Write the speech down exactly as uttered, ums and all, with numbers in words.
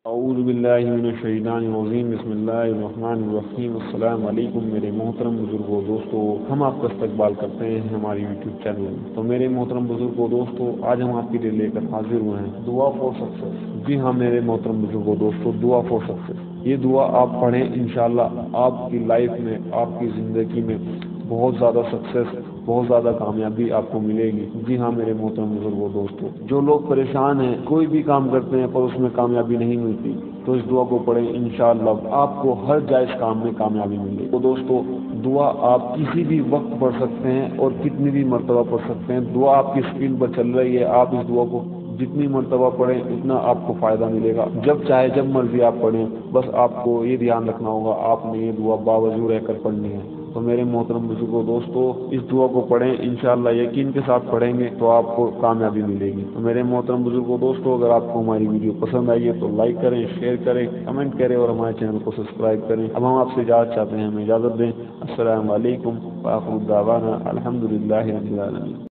اعوذ باللہ من الشیطان الرجیم، بسم اللہ الرحمن الرحیم۔ السلام علیکم میرے محترم بزرگوں دوستو، ہم آپ کا استقبال کرتے ہیں ہماری یوٹیوب چینل میں۔ تو میرے محترم بزرگوں دوستو، آج ہم آپ کے لیے لے کر حاضر ہوئے ہیں دعا فور سکسیس۔ جی ہاں میرے محترم بزرگوں دوستو، دعا فور سکسیس، یہ دعا آپ پڑھیں، انشاءاللہ آپ کی لائف میں، آپ کی زندگی میں بہت زیادہ سکسیس، بہت زیادہ کامیابی آپ کو ملے گی۔ جی ہاں میرے محترم بزرگوں دوستو، جو لوگ پریشان ہیں، کوئی بھی کام کرتے ہیں پر اس میں کامیابی نہیں ملتی، تو اس دعا کو پڑھیں، انشاءاللہ آپ کو ہر جائز کام میں کامیابی ملے گی۔ تو دوستو، دعا آپ کسی بھی وقت پڑھ سکتے ہیں اور کتنی بھی مرتبہ پڑھ سکتے ہیں۔ دعا آپ کی اسکرین پر چل رہی ہے، آپ اس دعا کو جتنی مرتبہ پڑھیں اتنا آپ کو فائدہ ملے گا، جب چاہے جب مرضی آپ پڑھیں۔ بس آپ کو یہ دھیان رکھنا ہوگا، آپ نے یہ دعا باوضو رہ کر پڑھنی ہے۔ تو میرے محترم بزرگوں دوستو، اس دعا کو پڑھیں، انشاءاللہ یقین کے ساتھ پڑھیں گے تو آپ کو کامیابی ملے گی۔ تو میرے محترم بزرگوں دوستو، اگر آپ کو ہماری ویڈیو پسند آئی ہے تو لائک کریں، شیئر کریں، کمنٹ کریں اور ہمارے چینل کو سبسکرائب کریں۔ اب ہم آپ سے اجازت چاہتے ہیں، ہمیں اجازت دیں۔ السلام علیکم وآخر دعوانا الحمدللہ رب العالمین۔